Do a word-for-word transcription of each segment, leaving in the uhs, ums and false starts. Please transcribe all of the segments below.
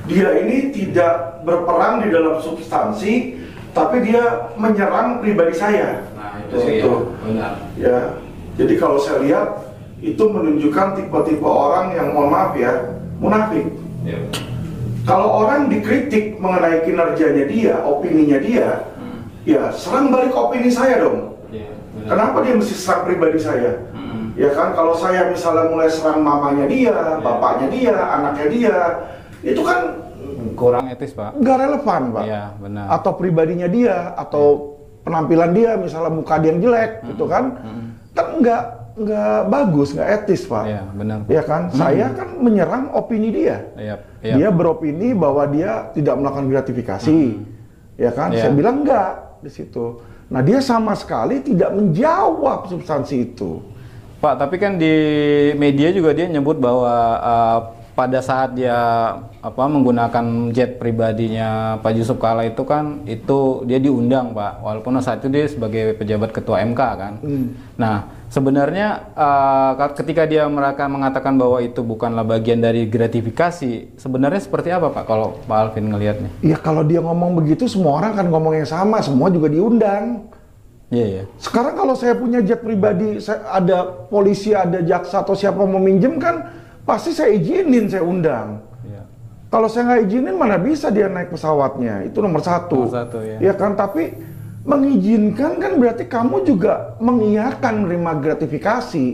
dia ini tidak berperang di dalam substansi, tapi dia menyerang pribadi saya. Nah itu sih ya, benar. Ya, jadi kalau saya lihat itu menunjukkan tipe-tipe orang yang mohon maaf ya, munafik. Ya. Kalau orang dikritik mengenai kinerjanya dia, opininya dia, hmm. ya serang balik opini saya dong. Ya, kenapa dia mesti serang pribadi saya? Hmm. Ya kan, kalau saya misalnya mulai serang mamanya dia, ya. bapaknya dia, anaknya dia, itu kan kurang etis, Pak. Nggak relevan, Pak. Iya, benar. Atau pribadinya dia, atau ya. penampilan dia, misalnya muka dia yang jelek, hmm. gitu kan, hmm. kan nggak nggak bagus, nggak etis, Pak. Iya, benar. Ya kan, hmm. saya kan menyerang opini dia. Iya, iya. Dia beropini bahwa dia tidak melakukan gratifikasi, hmm. ya kan? Iya. Saya bilang enggak di situ. Nah, dia sama sekali tidak menjawab substansi itu. Pak, tapi kan di media juga dia nyebut bahwa uh, pada saat dia apa menggunakan jet pribadinya Pak Jusuf Kalla itu kan itu dia diundang, Pak, walaupun saat itu dia sebagai pejabat ketua M K kan. Hmm. Nah, sebenarnya uh, ketika dia mereka mengatakan bahwa itu bukanlah bagian dari gratifikasi, sebenarnya seperti apa, Pak, kalau Pak Alvin ngelihatnya? Ya kalau dia ngomong begitu semua orang kan ngomong yang sama, semua juga diundang. Iya, yeah, yeah. Sekarang kalau saya punya jet pribadi, saya, ada polisi, ada jaksa atau siapa mau minjem kan pasti saya izinin, saya undang. Ya. Kalau saya nggak izinin, mana bisa dia naik pesawatnya? Itu nomor satu. Nomor satu ya. Ya kan, tapi mengizinkan kan berarti kamu juga mengiyakan menerima gratifikasi.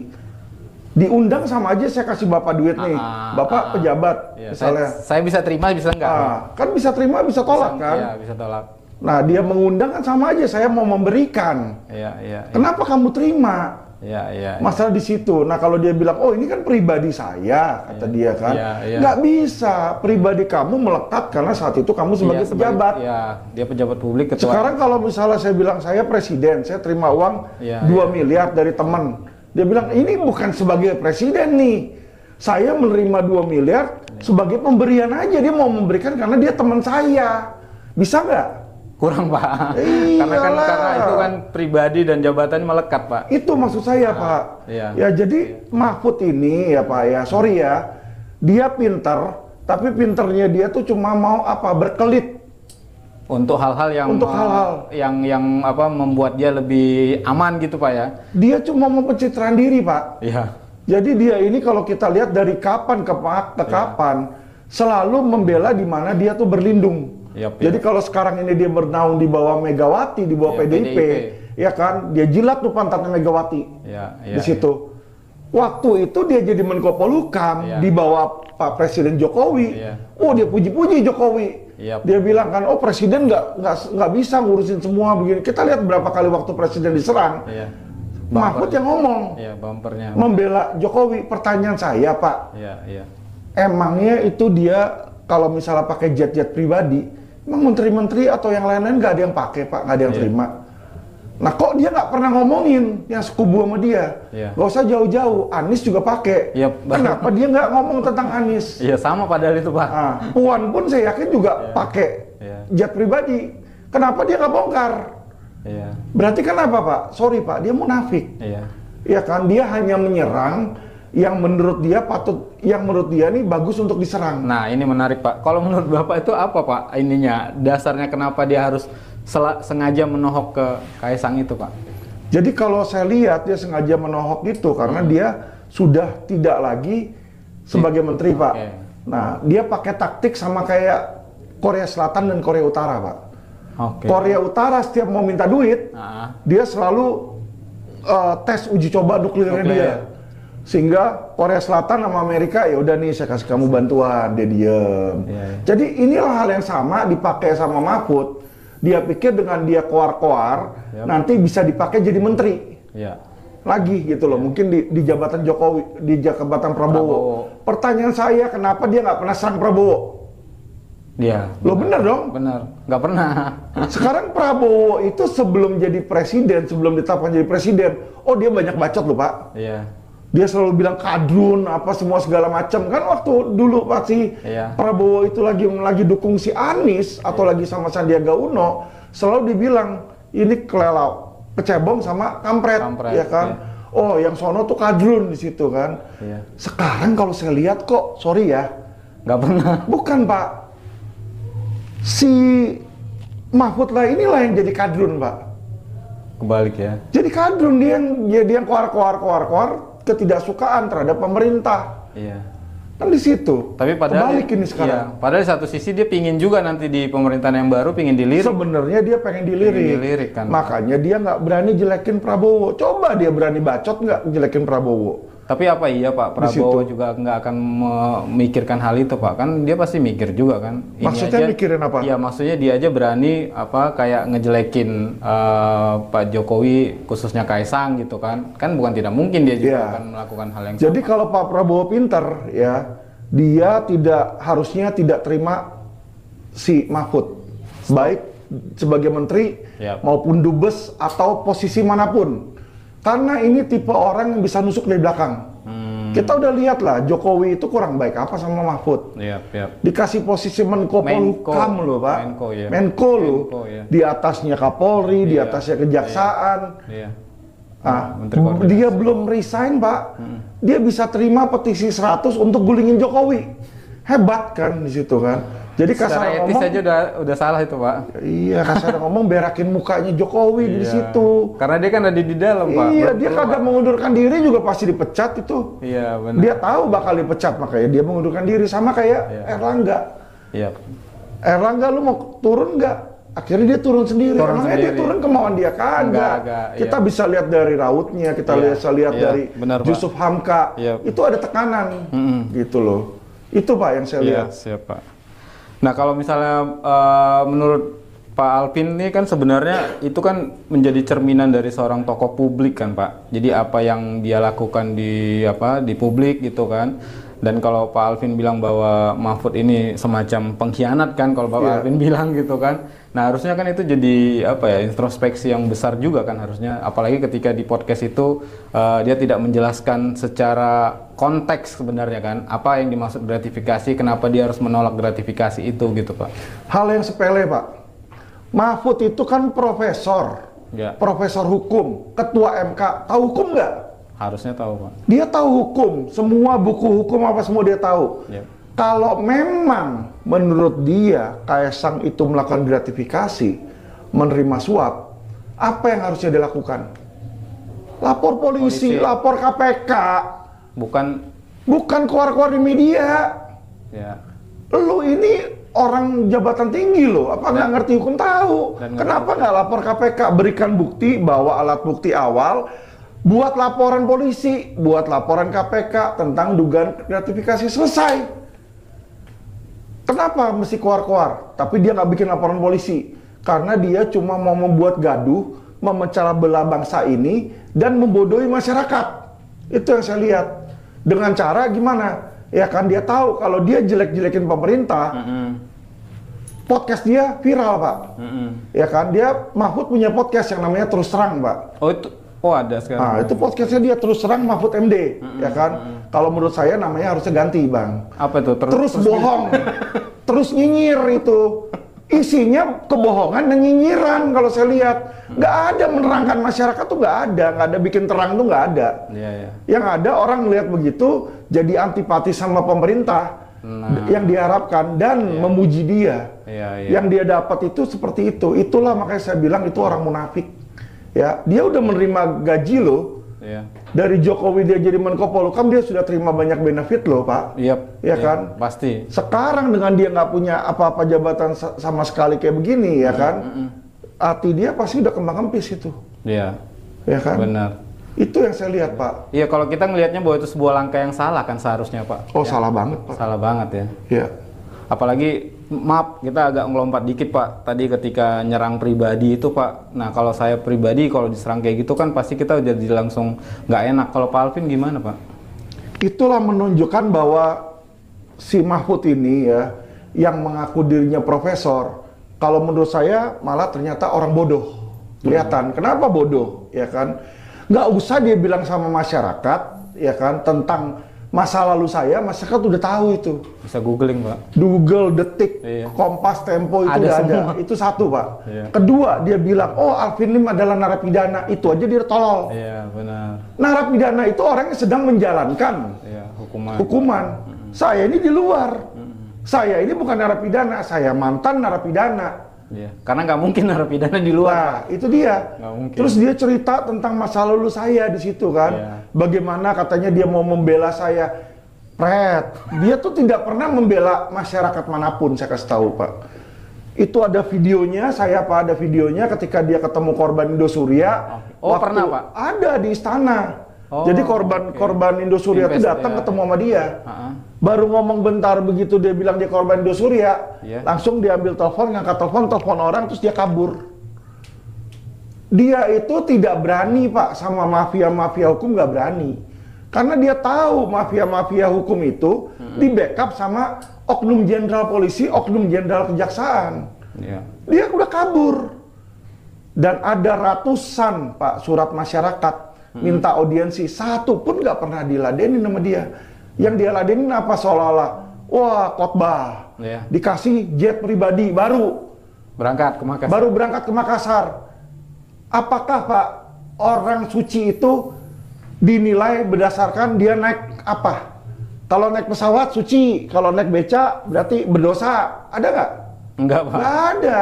Diundang sama aja saya kasih bapak duit nih, ah, bapak ah, pejabat, ya, misalnya. Saya, saya bisa terima, bisa enggak? Ah, kan bisa terima, bisa tolak bisa, kan? Iya, bisa tolak. Nah, dia mengundang kan sama aja, saya mau memberikan. Iya, iya. Kenapa ya. kamu terima? Ya, ya, masalah ya. di situ. Nah, kalau dia bilang, oh ini kan pribadi saya, kata ya, dia kan, ya, ya. nggak bisa. Pribadi kamu melekat karena saat itu kamu sebagai ya, pejabat. Ya, dia pejabat publik. Ketua. Sekarang kalau misalnya saya bilang saya presiden, saya terima uang ya, dua ya. miliar dari teman, dia bilang ini bukan sebagai presiden nih, saya menerima dua miliar ya. sebagai pemberian aja. Dia mau memberikan karena dia teman saya, bisa nggak? Kurang, Pak. Karena kan karena itu kan pribadi dan jabatan melekat, Pak. Itu maksud saya, nah, Pak. Iya. Ya jadi iya. Mahfud ini ya, Pak, ya sorry ya, dia pinter, tapi pinternya dia tuh cuma mau apa berkelit untuk hal-hal yang untuk hal-hal yang yang apa membuat dia lebih aman gitu, Pak ya. Dia cuma mau pencitraan diri, Pak. Iya. Jadi dia ini kalau kita lihat dari kapan ke, ke kapan iya. selalu membela di mana dia tuh berlindung. Yep, Jadi yep. kalau sekarang ini dia bernaung di bawah Megawati, di bawah yep, P D I P, P D I P, ya kan, dia jilat tuh pantatnya Megawati ya, ya, di situ. Ya. Waktu itu dia jadi Menko Polhukam ya. di bawah Pak Presiden Jokowi. Ya. Oh dia puji-puji Jokowi. Yep. Dia bilang kan, oh Presiden nggak nggak nggak bisa ngurusin semua begini. Kita lihat berapa kali waktu Presiden diserang, ya. Mahfud yang ngomong, ya, bumpernya, membela Jokowi. Pertanyaan saya, Pak, ya, ya. emangnya itu dia kalau misalnya pakai jet-jet pribadi? Emang menteri-menteri atau yang lain-lain nggak ada yang pakai, Pak, nggak ada yang yeah. terima. Nah kok dia nggak pernah ngomongin yang sekubu sama dia? Yeah. Gak usah jauh-jauh, Anies juga pakai. Yep, Kenapa dia nggak ngomong tentang Anies? Iya yeah, sama padahal itu, Pak. Nah, Puan pun saya yakin juga yeah. pakai yeah. jet pribadi. Kenapa dia nggak bongkar? Yeah. Berarti kenapa, Pak? Sorry, Pak, dia munafik. Iya yeah. kan, dia hanya menyerang yang menurut dia patut, yang menurut dia nih bagus untuk diserang. Nah ini menarik, Pak. Kalau menurut Bapak itu apa, Pak, ininya dasarnya kenapa dia harus sengaja menohok ke Kaisang itu, Pak? Jadi kalau saya lihat dia sengaja menohok itu karena hmm. dia sudah tidak lagi sebagai menteri, Pak. Okay. Nah dia pakai taktik sama kayak Korea Selatan dan Korea Utara, Pak. Okay. Korea Utara setiap mau minta duit, uh-huh. dia selalu uh, tes uji coba nuklirnya okay. dia. Sehingga Korea Selatan sama Amerika ya udah nih saya kasih kamu bantuan, dia diem. Yeah. Jadi inilah hal yang sama dipakai sama Mahfud. Dia pikir dengan dia koar-koar yep. nanti bisa dipakai jadi menteri. Yeah. Lagi gitu loh, yeah. mungkin di, di jabatan Jokowi, di jabatan Prabowo. Prabowo. Pertanyaan saya kenapa dia nggak pernah serang Prabowo? Iya. Lo bener dong? Bener, nggak pernah. Sekarang Prabowo itu sebelum jadi presiden, sebelum ditetapkan jadi presiden, oh dia banyak bacot loh, Pak. Iya. Dia selalu bilang kadrun apa semua segala macam kan waktu dulu pasti iya. Prabowo itu lagi lagi dukung si Anies atau iya. lagi sama Sandiaga Uno selalu dibilang ini kelelau kecebong sama kampret, kampret ya kan iya. Oh yang sono tuh kadrun di situ kan iya. Sekarang kalau saya lihat kok sorry ya nggak pernah bukan, Pak, si Mahfud lah inilah yang jadi kadrun, Pak. Kebalik ya. Jadi kadrun, dia yang dia, dia yang koar-koar-koar-koar ketidaksukaan terhadap pemerintah. Iya. Kan di situ. Tapi padahal kebalik ini sekarang. Iya, padahal di satu sisi dia pingin juga nanti di pemerintahan yang baru pingin dilirik. Sebenarnya dia pengen dilirik. Pengen dilirik kan. Makanya dia nggak berani jelekin Prabowo. Coba dia berani bacot nggak jelekin Prabowo. Tapi apa iya Pak, Prabowo juga nggak akan memikirkan hal itu Pak? Kan dia pasti mikir juga kan. Ini maksudnya aja, mikirin apa? Iya maksudnya dia aja berani apa kayak ngejelekin uh, Pak Jokowi khususnya Kaisang gitu kan. Kan bukan tidak mungkin dia juga ya. akan melakukan hal yang Jadi sama. kalau Pak Prabowo pinter ya, dia tidak harusnya tidak terima si Mahfud. Stop. Baik sebagai menteri yep. maupun dubes atau posisi manapun. Karena ini tipe orang yang bisa nusuk dari belakang. Hmm. Kita udah lihat lah, Jokowi itu kurang baik apa sama Mahfud. Yep, yep. Dikasih posisi Menko Polhukam loh, Pak. Menko, ya. Menko loh. Menko, ya. Di atasnya Kapolri, iya. di atasnya Kejaksaan. Iya. Ah, dia belum resign, Pak. Hmm. Dia bisa terima petisi seratus untuk gulingin Jokowi. Hebat kan di situ kan. Jadi kasar ngomong saja udah udah salah itu, Pak. Iya, kasar ngomong berakin mukanya Jokowi iya. di situ. Karena dia kan ada di dalam, Pak. Iya, Belum dia kagak mengundurkan diri juga pasti dipecat itu. Iya, benar. Dia tahu bakal dipecat, makanya dia mengundurkan diri sama kayak iya. Erlangga. Iya. Erlangga lu mau turun nggak? Akhirnya dia turun sendiri. Turun Emangnya dia turun kemauan dia kagak. Kita iya. bisa lihat dari rautnya, kita iya. bisa lihat iya. dari benar, Yusuf Pak. Hamka. Iya. Itu ada tekanan, mm-hmm. gitu loh. Itu Pak yang saya iya, lihat. Siap, Pak. Nah kalau misalnya uh, menurut Pak Alvin ini kan sebenarnya itu kan menjadi cerminan dari seorang tokoh publik kan Pak. Jadi apa yang dia lakukan di apa di publik gitu kan. Dan kalau Pak Alvin bilang bahwa Mahfud ini semacam pengkhianat kan kalau Pak yeah. Alvin bilang gitu kan. Nah harusnya kan itu jadi apa ya introspeksi yang besar juga kan harusnya. Apalagi ketika di podcast itu uh, dia tidak menjelaskan secara konteks sebenarnya kan. Apa yang dimaksud gratifikasi, kenapa dia harus menolak gratifikasi itu gitu Pak. Hal yang sepele Pak. Mahfud itu kan profesor. Ya. Profesor hukum, ketua M K. Tahu hukum nggak? Harusnya tahu Pak. Dia tahu hukum, semua buku hukum apa semua dia tahu. Yep. Kalau memang menurut dia Kaisang itu melakukan gratifikasi, menerima suap, apa yang harusnya dilakukan? Lapor polisi, polisi. lapor K P K. Bukan bukan keluar-keluar di media. Ya. Lu ini orang jabatan tinggi loh, apa nggak ngerti hukum tahu? Kenapa nggak lapor K P K? Berikan bukti, bawa alat bukti awal. Buat laporan polisi, buat laporan K P K tentang dugaan gratifikasi selesai. Kenapa mesti keluar-keluar? Tapi dia nggak bikin laporan polisi. Karena dia cuma mau membuat gaduh, memecah belah bangsa ini, dan membodohi masyarakat. Itu yang saya lihat. Dengan cara gimana? Ya kan dia tahu kalau dia jelek-jelekin pemerintah, mm-hmm. podcast dia viral Pak. Mm-hmm. Ya kan dia Mahfud punya podcast yang namanya Terus Terang Pak. Oh itu. Oh ada sekarang. Nah itu podcastnya dia Terus Terang Mahfud M D, mm-hmm. ya kan? Mm-hmm. Kalau menurut saya namanya harusnya ganti bang. Apa itu? Terus, terus, terus bohong, terus nyinyir itu. Isinya kebohongan dan nyinyiran kalau saya lihat. Nggak ada menerangkan masyarakat tuh nggak ada, nggak ada bikin terang tuh nggak ada. Yeah, yeah. Yang ada orang lihat begitu jadi antipati sama pemerintah. Nah. Yang diharapkan dan yeah. memuji dia. Yeah, yeah. Yang dia dapat itu seperti itu. Itulah makanya saya bilang itu orang munafik. Ya, dia udah menerima gaji loh. Iya. Dari Jokowi dia jadi Menko Polhukam dia sudah terima banyak benefit loh, Pak. Iya. Ya kan? Pasti. Sekarang dengan dia nggak punya apa-apa jabatan sama sekali kayak begini, ya kan? Mm-hmm. Hati dia pasti udah kembang kempis itu. Iya. Ya kan? Benar. Itu yang saya lihat, Pak. Iya, kalau kita ngelihatnya bahwa itu sebuah langkah yang salah kan seharusnya, Pak. Oh, ya. Salah banget, Pak. Salah banget ya. Iya. Apalagi maaf kita agak ngelompat dikit Pak tadi ketika nyerang pribadi itu Pak. Nah kalau saya pribadi kalau diserang kayak gitu kan pasti kita udah jadi langsung nggak enak. Kalau Pak Alvin gimana Pak? Itulah menunjukkan bahwa si Mahfud ini ya yang mengaku dirinya profesor, kalau menurut saya malah ternyata orang bodoh. Kelihatan. Hmm. Kenapa bodoh? Ya kan? Nggak usah dia bilang sama masyarakat ya kan tentang masa lalu saya, masyarakat udah tahu itu. Bisa googling Pak. Google, Detik, iya. Kompas, Tempo itu ada udah semua. Ada. Itu satu Pak. Iya. Kedua dia bilang, oh Alvin Lim adalah narapidana. Itu aja dia tolol. Iya benar. Narapidana itu orang yang sedang menjalankan iya, hukuman. Hukuman. Mm-hmm. Saya ini di luar. Mm-hmm. Saya ini bukan narapidana, saya mantan narapidana. Iya. Karena nggak mungkin narapidana di luar. Nah, itu dia. Terus dia cerita tentang masa lalu saya di situ kan. Iya. Bagaimana katanya dia mau membela saya. Pret, dia tuh tidak pernah membela masyarakat manapun, saya kasih tahu Pak. Itu ada videonya, saya Pak ada videonya ketika dia ketemu korban Indosuria. Oh pernah Pak? Ada di istana. Oh, jadi korban okay. korban Indosuria itu datang ya. ketemu sama dia. Uh-huh. Baru ngomong bentar begitu dia bilang dia korban Indosuria, yeah. langsung diambil telepon, ngangkat telepon, telepon orang terus dia kabur. Dia itu tidak berani Pak sama mafia-mafia hukum, nggak berani. Karena dia tahu mafia-mafia hukum itu hmm. di backup sama oknum jenderal polisi, oknum jenderal kejaksaan. Yeah. Dia udah kabur. Dan ada ratusan Pak surat masyarakat hmm. minta audiensi, satu pun nggak pernah diladenin sama dia. Yang dia ladenin apa seolah-olah, wah khotbah, yeah. dikasih jet pribadi baru berangkat ke Makassar. Baru berangkat ke Makassar. Apakah Pak orang suci itu dinilai berdasarkan dia naik apa? Kalau naik pesawat suci, kalau naik beca berarti berdosa. Ada nggak? Enggak Pak. Nggak ada.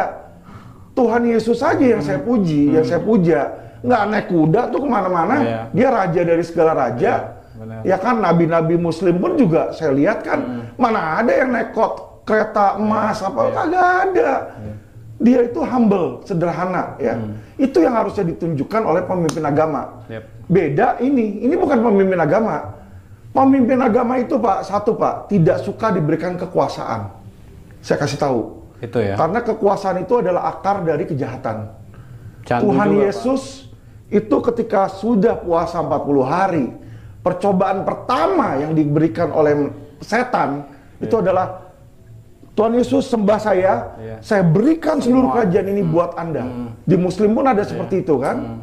Tuhan Yesus saja yang hmm. saya puji, hmm. yang saya puja. Nggak naik kuda tuh kemana-mana. Yeah. Dia raja dari segala raja. Yeah, ya kan nabi-nabi Muslim pun juga saya lihat kan hmm. mana ada yang naik kot kereta emas yeah. apa yeah. kagak ada. Yeah. Dia itu humble, sederhana ya. Hmm. Itu yang harusnya ditunjukkan oleh pemimpin agama. Yep. Beda ini, ini bukan pemimpin agama. Pemimpin agama itu Pak, satu Pak, tidak suka diberikan kekuasaan. Saya kasih tahu. Itu ya. Karena kekuasaan itu adalah akar dari kejahatan. Candu Tuhan juga, Yesus Pak. Itu ketika sudah puasa empat puluh hari, percobaan pertama yang diberikan oleh setan yeah. itu adalah Tuhan Yesus sembah saya, yeah. saya berikan seluruh kerajaan ini hmm. buat Anda. Hmm. Di Muslim pun ada seperti yeah. itu kan. Hmm.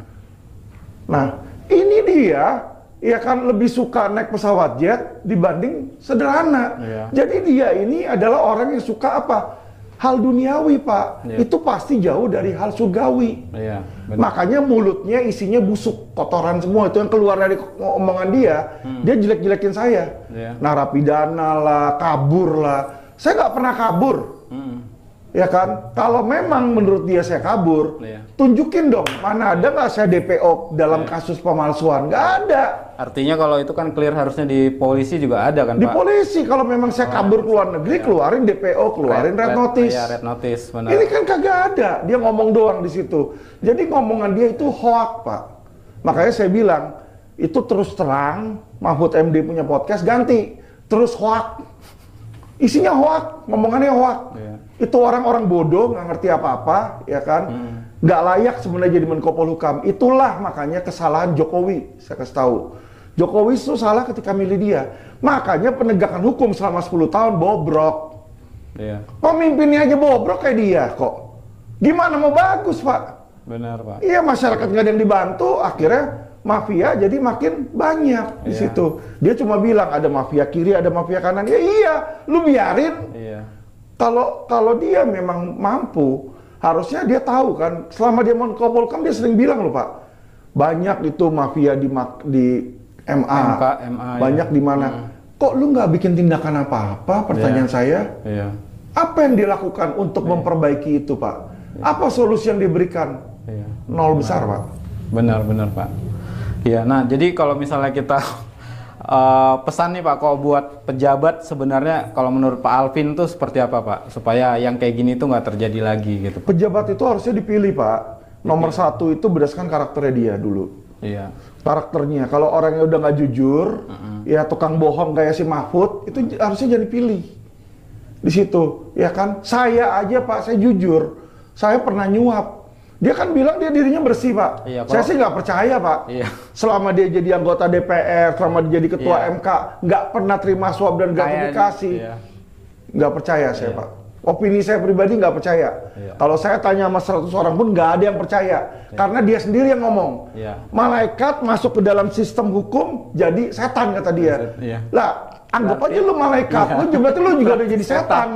Nah, ini dia, ya kan lebih suka naik pesawat jet dibanding sederhana. Yeah. Jadi dia ini adalah orang yang suka apa? Hal duniawi Pak. Yeah. Itu pasti jauh dari hal surgawi. Yeah. Makanya mulutnya isinya busuk, kotoran semua. Itu yang keluar dari omongan dia. Hmm. Dia jelek-jelekin saya. Yeah. Narapidana lah, kabur lah. Saya nggak pernah kabur, hmm. ya kan? Kalau memang menurut dia saya kabur, yeah. tunjukin dong, mana ada nggak saya D P O dalam yeah. kasus pemalsuan? Nggak ada. Artinya kalau itu kan clear harusnya di polisi juga ada kan di Pak? Di polisi, kalau memang saya kabur ke luar negeri, yeah. keluarin D P O, keluarin red, red notice. Iya, red notice, benar. Ini kan kagak ada, dia ngomong doang di situ. Jadi ngomongan dia itu hoak Pak. Makanya saya bilang, itu terus terang, Mahfud M D punya podcast, ganti. Terus hoak. Isinya hoak, ngomongannya hoak. Yeah. Itu orang-orang bodoh, nggak ngerti apa-apa, ya kan? Hmm. Nggak layak sebenarnya jadi Menko Polhukam. Itulah makanya kesalahan Jokowi, saya kasih tahu. Jokowi itu salah ketika milih dia. Makanya penegakan hukum selama sepuluh tahun bobrok. Yeah. Pemimpinnya aja bobrok kayak dia kok. Gimana mau bagus Pak? Benar Pak. Iya masyarakat nggak ada yang dibantu, akhirnya mafia jadi makin banyak di yeah. situ. Dia cuma bilang ada mafia kiri, ada mafia kanan. Ya iya, lu biarin. Iya. Kalau kalau dia memang mampu, harusnya dia tahu kan. Selama dia Menko Polhukam dia sering bilang loh Pak. Banyak itu mafia di di M A. M K, M A banyak ya. Di mana. Hmm. Kok lu nggak bikin tindakan apa-apa? Pertanyaan yeah. saya. Iya. Apa yang dilakukan untuk yeah. memperbaiki itu Pak? Yeah. Apa solusi yang diberikan? Yeah. Nol benar. Besar Pak. Benar-benar Pak. Ya, nah jadi kalau misalnya kita uh, pesan nih Pak, kalau buat pejabat sebenarnya kalau menurut Pak Alvin tuh seperti apa Pak? Supaya yang kayak gini tuh nggak terjadi lagi gitu. Pejabat itu harusnya dipilih Pak. Nomor dipilih. Satu itu berdasarkan karakternya dia dulu. Iya. Karakternya. Kalau orangnya udah nggak jujur, uh-uh. ya tukang bohong kayak si Mahfud, itu harusnya jadi pilih. Di situ, ya kan? Saya aja Pak, saya jujur. Saya pernah nyuap. Dia kan bilang dia dirinya bersih Pak. Iya, saya sih nggak percaya Pak. Iya. Selama dia jadi anggota D P R, selama dia jadi ketua iya. M K, nggak pernah terima suap dan gratifikasi. Iya. Nggak percaya saya iya. Pak. Opini saya pribadi nggak percaya. Iya. Kalau saya tanya sama seratus orang pun nggak ada yang percaya. Iya. Karena dia sendiri yang ngomong. Iya. Malaikat masuk ke dalam sistem hukum jadi setan kata dia. Iya. Lah, anggap aja lu malaikat, iya. lu berarti lu juga udah jadi setan.